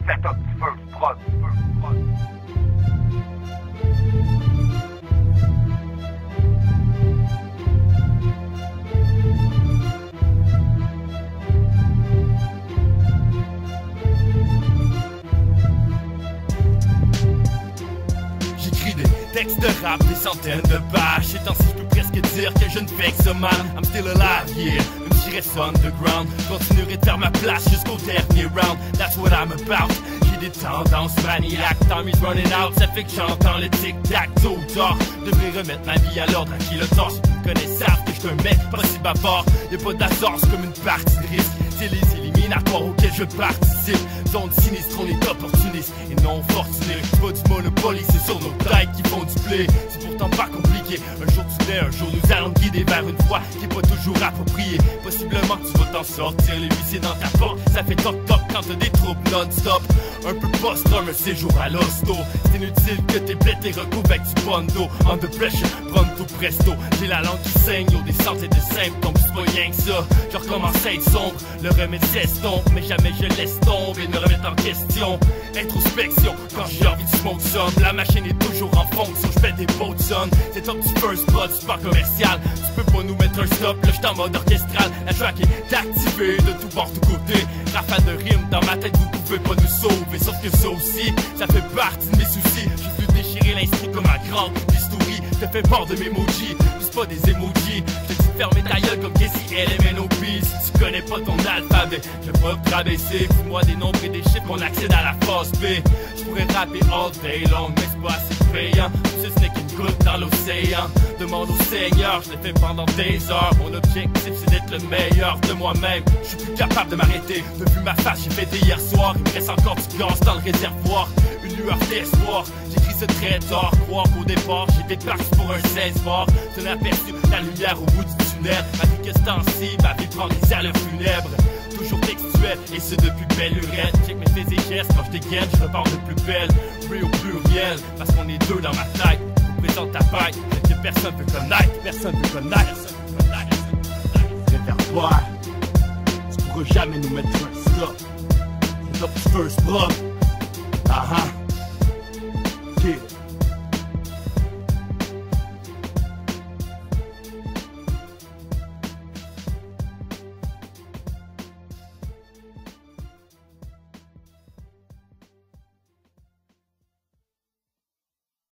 setup du first prod. J'écris des textes de rap, des centaines de pages. Ces temps-ci, je peux presque dire que je ne fais que ça, man. I'm still alive, yeah. Même si je reste underground, continuerai de faire ma place jusqu'au dernier round. That's what I'm about. J'ai des tendances maniaques, time is running out. Ça fait que j'entends le tic-tac tôt ou tard. Je devrais remettre ma vie à l'ordre à qui le tort. Ceux qui me connaissent savent que je suis un mec pas si bavard. Y'a pas d'hasard, c'est comme une partie de risque. C'est les éliminatoires auxquels je participe. Zone sinistre, on est opportuniste et non fortuné. Pas du Monopoly, c'est sur nos têtes qui font du play. C'est pourtant pas compliqué. Un jour tu nais, un jour nous allons te guider vers une voie qui est pas toujours appropriée. Possiblement que tu vas t'en sortir, les huissiers dans ta porte. Ça fait toc-toc quand t'as des troubles non-stop. Un peu post-rum, un séjour à l'hosto. C'est inutile que tes plaies t'es recouverts avec du bondo. Under pressure, pronto presto. J'ai la langue qui saigne, y'a des centaines de symptômes. C'est pas rien que ça, je recommence à être sombre. Le remède s'estompe, mais jamais je laisse tomber. Me remettre en question, introspection. Quand j'ai envie de smoke some, la machine est toujours en fonction. Je fais des beaux zones, c'est top du first blood, super commercial. Tu peux pas nous mettre un stop, là j'suis en mode orchestral. La track est activée de tout bord, tout côté. Rafale de rimes dans ma tête, vous pouvez pas nous sauver. Sauf que ça aussi, ça fait partie de mes soucis. J'ai vu déchirer l'instru comme un grand bistouri. Je te fais peur de mes emojis, c'est pas des emojis. Je te dis de fermer ta gueule comme Casey LMNOP. Si tu connais pas ton alphabet, je vais pas te rabaisser. Fous-moi des nombres et des chiffres, on accède à la phase B. Je pourrais rapper all day long, mais c'est pas assez payant. Ce n'est qu'une goutte dans l'océan. Demande au Seigneur, je l'ai fait pendant des heures. Mon objectif c'est d'être le meilleur de moi-même. Je suis plus capable de m'arrêter. Depuis ma face, j'ai fêté hier soir. Il me reste encore du gaz dans le réservoir. Une lueur d'espoir, j'écris ce très tard. Croire qu'au départ, j'étais parti pour un 16 bars. T'en as aperçu la lumière au bout du tunnel. Malgré que ce temps-ci, ma vie prend des ailes funèbres. Toujours textuel, et ce depuis belle lurette. Check mes faits et gestes, quand je dégaine, je repars de plus belle. Real pluriel, parce qu'on est deux dans ma tête. Présente ta paille, que personne peut connaître. Personne peut connaître. Réservoir, tu pourras jamais nous mettre un stop. C'est top first blood. Ah ah. Yeah.